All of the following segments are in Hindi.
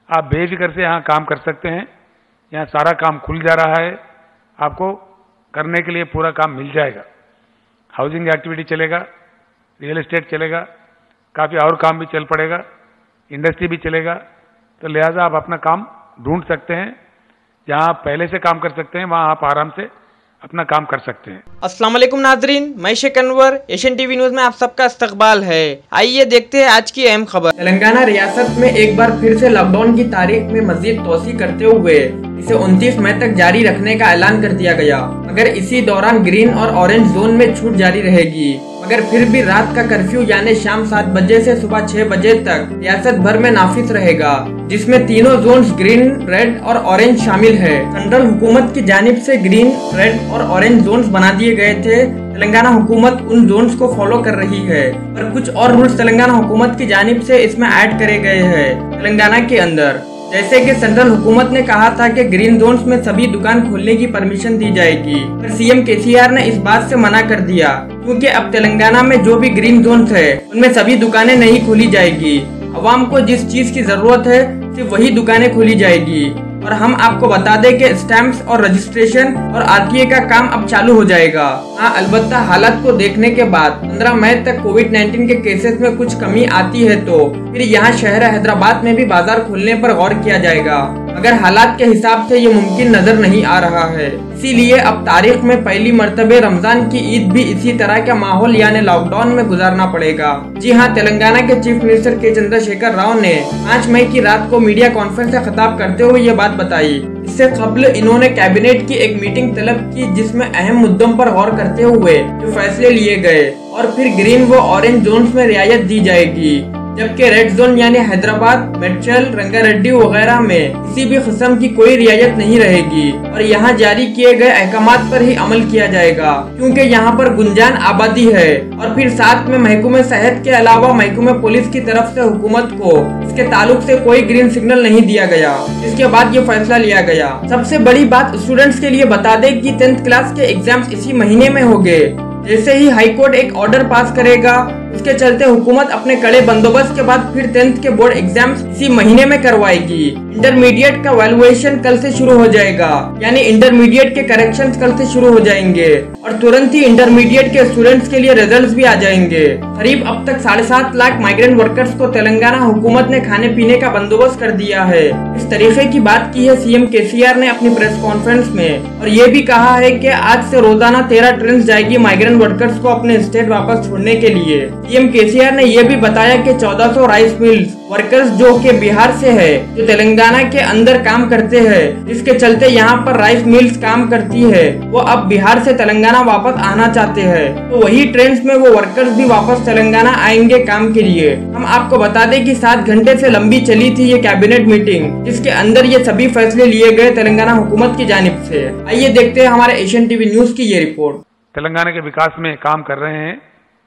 आप बेफिक्र से यहाँ काम कर सकते हैं। यहाँ सारा काम खुल जा रहा है, आपको करने के लिए पूरा काम मिल जाएगा। हाउसिंग एक्टिविटी चलेगा, रियल एस्टेट चलेगा, काफ़ी और काम भी चल पड़ेगा, इंडस्ट्री भी चलेगा। तो लिहाजा आप अपना काम ढूंढ सकते हैं। जहाँ आप पहले से काम कर सकते हैं वहाँ आप आराम से अपना काम कर सकते हैं। अस्सलाम वालेकुम नाजरीन, मैं Sheikh Anwar, Asian TV news में आप सबका इस्तकबाल है। आइए देखते हैं आज की अहम खबर। तेलंगाना रियासत में एक बार फिर से लॉकडाउन की तारीख में मजीद तोसी करते हुए इसे 29 मई तक जारी रखने का ऐलान कर दिया गया, मगर इसी दौरान ग्रीन और ऑरेंज जोन में छूट जारी रहेगी। मगर फिर भी रात का कर्फ्यू यानी शाम 7 बजे से सुबह 6 बजे तक रियासत भर में नाफिज रहेगा, जिसमें तीनों जोन्स ग्रीन, रेड और ऑरेंज शामिल है। सेंट्रल हुकूमत की जानिब से ग्रीन, रेड और ऑरेंज जोन्स बना दिए गए थे। तेलंगाना हुकूमत उन जोन्स को फॉलो कर रही है, पर कुछ और रूल्स तेलंगाना हुकूमत की जानिब से इसमें ऐड करे गए हैं तेलंगाना के अंदर। जैसे कि सेंट्रल हुकूमत ने कहा था कि ग्रीन जोन्स में सभी दुकान खोलने की परमिशन दी जाएगी, पर सीएम केसीआर ने इस बात से मना कर दिया, क्योंकि अब तेलंगाना में जो भी ग्रीन जोन्स है उनमें सभी दुकानें नहीं खोली जाएगी। अवाम को जिस चीज की जरूरत है सिर्फ वही दुकानें खोली जाएगी। और हम आपको बता दें कि स्टैंप्स और रजिस्ट्रेशन और आरटीए का काम अब चालू हो जाएगा। हाँ, अलबत्ता हालात को देखने के बाद 15 मई तक कोविड-19 के केसेस में कुछ कमी आती है तो फिर यहाँ शहर हैदराबाद में भी बाजार खोलने पर गौर किया जाएगा, मगर हालात के हिसाब से ये मुमकिन नजर नहीं आ रहा है। इसीलिए अब तारीख में पहली मर्तबे रमजान की ईद भी इसी तरह का माहौल यानी लॉकडाउन में गुजारना पड़ेगा। जी हाँ, तेलंगाना के चीफ मिनिस्टर के चंद्रशेखर राव ने 5 मई की रात को मीडिया कॉन्फ्रेंस से खिताब करते हुए ये बात बताई। इससे कबल इन्होंने कैबिनेट की एक मीटिंग तलब की, जिसमें अहम मुद्दों पर गौर करते हुए जो फैसले लिए गए, और फिर ग्रीन व ऑरेंज जोन्स में रियायत दी जाएगी, जबकि रेड जोन यानी हैदराबाद, मेडचल, रंगारेड्डी वगैरह में किसी भी किस्म की कोई रियायत नहीं रहेगी और यहाँ जारी किए गए अहकामात पर ही अमल किया जाएगा, क्योंकि यहाँ पर गुंजान आबादी है। और फिर साथ में महकमे सेहत के अलावा महकमे पुलिस की तरफ से हुकूमत को इसके ताल्लुक से कोई ग्रीन सिग्नल नहीं दिया गया। इसके बाद ये फैसला लिया गया। सबसे बड़ी बात स्टूडेंट्स के लिए बता दें कि 10th क्लास के एग्जाम्स इसी महीने में होंगे। जैसे ही हाईकोर्ट एक ऑर्डर पास करेगा, उसके चलते हुकूमत अपने कड़े बंदोबस्त के बाद फिर 10th के बोर्ड एग्जाम्स इसी महीने में करवाएगी। इंटरमीडिएट का वैल्यूएशन कल से शुरू हो जाएगा, यानी इंटरमीडिएट के करेक्शंस कल से शुरू हो जाएंगे और तुरंत ही इंटरमीडिएट के स्टूडेंट्स के लिए रिजल्ट्स भी आ जाएंगे। करीब अब तक 7.5 लाख माइग्रेंट वर्कर्स को तेलंगाना हुकूमत ने खाने पीने का बंदोबस्त कर दिया है। इस तरीके की बात की है सीएम केसीआर ने अपनी प्रेस कॉन्फ्रेंस में, और ये भी कहा है कि आज से रोजाना 13 ट्रेन जाएगी माइग्रेंट वर्कर्स को अपने स्टेट वापस छोड़ने के लिए। सीएम केसीआर ने यह भी बताया कि 1400 राइस मिल्स वर्कर्स जो कि बिहार से है, जो तेलंगाना के अंदर काम करते हैं, जिसके चलते यहाँ पर राइस मिल्स काम करती है, वो अब बिहार से तेलंगाना वापस आना चाहते हैं, तो वही ट्रेन में वो वर्कर्स भी वापस तेलंगाना आएंगे काम के लिए। हम आपको बता दें कि 7 घंटे से लंबी चली थी ये कैबिनेट मीटिंग, जिसके अंदर ये सभी फैसले लिए गए तेलंगाना हुकूमत की जानिब से। आइए देखते हैं हमारे एशियन टीवी न्यूज की ये रिपोर्ट। तेलंगाना के विकास में काम कर रहे हैं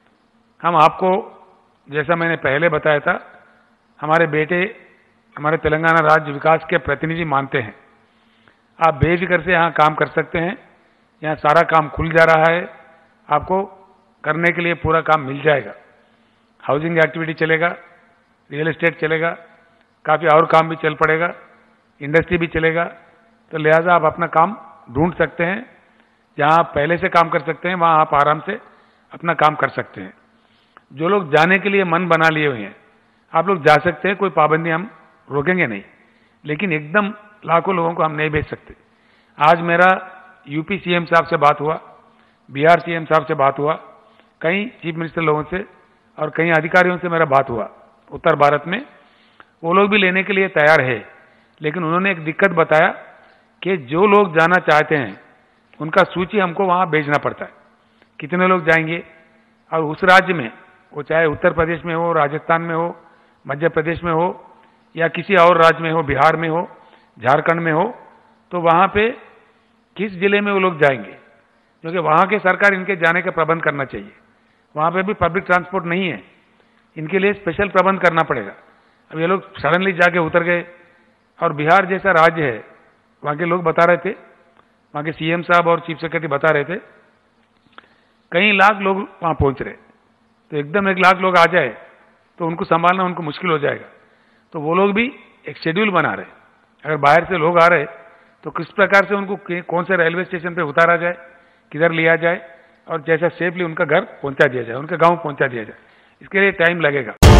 हम। आपको जैसा मैंने पहले बताया था, हमारे बेटे हमारे तेलंगाना राज्य विकास के प्रतिनिधि मानते हैं। आप बेफिक्र से यहाँ काम कर सकते हैं। यहाँ सारा काम खुल जा रहा है, आपको करने के लिए पूरा काम मिल जाएगा। हाउसिंग एक्टिविटी चलेगा, रियल एस्टेट चलेगा, काफ़ी और काम भी चल पड़ेगा, इंडस्ट्री भी चलेगा। तो लिहाजा आप अपना काम ढूंढ सकते हैं। जहाँ आप पहले से काम कर सकते हैं वहाँ आप आराम से अपना काम कर सकते हैं। जो लोग जाने के लिए मन बना लिए हुए हैं, आप लोग जा सकते हैं, कोई पाबंदी हम रोकेंगे नहीं, लेकिन एकदम लाखों लोगों को हम नहीं भेज सकते। आज मेरा यूपी सीएम साहब से बात हुआ, बिहार सीएम साहब से बात हुआ, कई चीफ मिनिस्टर लोगों से और कई अधिकारियों से मेरा बात हुआ उत्तर भारत में। वो लोग भी लेने के लिए तैयार है, लेकिन उन्होंने एक दिक्कत बताया कि जो लोग जाना चाहते हैं उनका सूची हमको वहाँ भेजना पड़ता है, कितने लोग जाएंगे, और उस राज्य में, वो चाहे उत्तर प्रदेश में हो, राजस्थान में हो, मध्य प्रदेश में हो या किसी और राज्य में हो, बिहार में हो, झारखंड में हो, तो वहाँ पे किस जिले में वो लोग जाएंगे, क्योंकि वहाँ के सरकार इनके जाने का प्रबंध करना चाहिए। वहाँ पे भी पब्लिक ट्रांसपोर्ट नहीं है, इनके लिए स्पेशल प्रबंध करना पड़ेगा। अब ये लोग सडनली जाके उतर गए, और बिहार जैसा राज्य है, वहाँ के लोग बता रहे थे, वहाँ के सीएम साहब और चीफ सेक्रेटरी बता रहे थे, कई लाख लोग वहाँ पहुँच रहे, तो एकदम 1 लाख लोग आ जाए तो उनको संभालना उनको मुश्किल हो जाएगा। तो वो लोग भी एक शेड्यूल बना रहे हैं। अगर बाहर से लोग आ रहे तो किस प्रकार से उनको कौन से रेलवे स्टेशन पे उतारा जाए, किधर लिया जाए और जैसा सेफली उनका घर पहुंचा दिया जाए, उनके गांव पहुंचा दिया जाए, इसके लिए टाइम लगेगा।